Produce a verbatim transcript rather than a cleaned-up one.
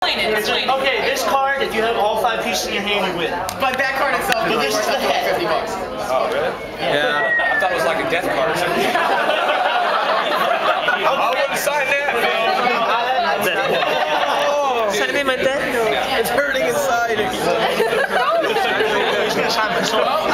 Okay, this card, if you have all five pieces in your hand, you win. But that card itself But is this worth is the head. fifty bucks. Oh, really? Yeah. I thought it was like a death card or something. I wouldn't sign that, man. Sign me my death? It's hurting inside. He's gonna sign my sword.